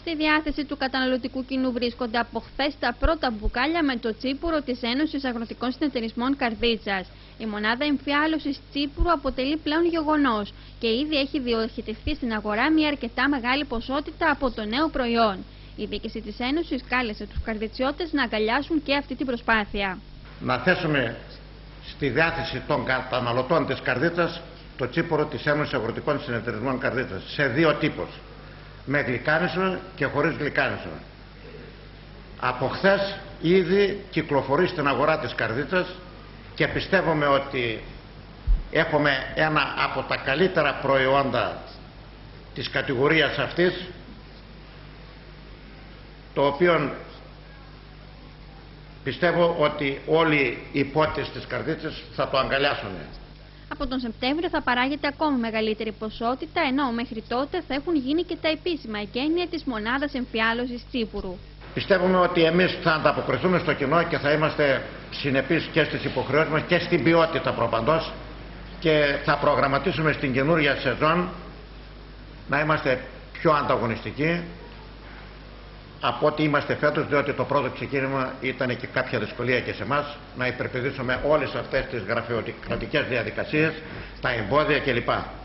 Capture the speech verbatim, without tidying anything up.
Στη διάθεση του καταναλωτικού κοινού βρίσκονται από χθες τα πρώτα μπουκάλια με το τσίπουρο της Ένωσης Αγροτικών Συνεταιρισμών Καρδίτσας. Η μονάδα εμφιάλωσης τσίπουρου αποτελεί πλέον γεγονός και ήδη έχει διοχετευτεί στην αγορά μια αρκετά μεγάλη ποσότητα από το νέο προϊόν. Η διοίκηση της Ένωσης κάλεσε τους καρδιτσιώτες να αγκαλιάσουν και αυτή την προσπάθεια. Να θέσουμε στη διάθεση των καταναλωτών της Καρδίτσας το τσίπουρο της Ένωσης Αγροτικών Συνεταιρισμών Καρδίτσας σε δύο τύπους, με γλυκάνισο και χωρίς γλυκάνισο. Από χθες ήδη κυκλοφορεί στην αγορά της Καρδίτσας και πιστεύουμε ότι έχουμε ένα από τα καλύτερα προϊόντα της κατηγορίας αυτής, το οποίο πιστεύω ότι όλοι οι πότες της Καρδίτσας θα το αγκαλιάσουν. Από τον Σεπτέμβριο θα παράγεται ακόμη μεγαλύτερη ποσότητα, ενώ μέχρι τότε θα έχουν γίνει και τα επίσημα εγγένεια της μονάδας εμφιάλωσης τσίπουρου. Πιστεύουμε ότι εμείς θα ανταποκριθούμε στο κοινό και θα είμαστε συνεπείς και στις υποχρεώσεις μας και στην ποιότητα προπαντός και θα προγραμματίσουμε στην καινούργια σεζόν να είμαστε πιο ανταγωνιστικοί από ό,τι είμαστε φέτος, διότι το πρώτο ξεκίνημα ήταν και κάποια δυσκολία και σε εμάς να υπερπηδήσουμε όλες αυτές τις γραφειοκρατικές διαδικασίες, τα εμπόδια κλπ.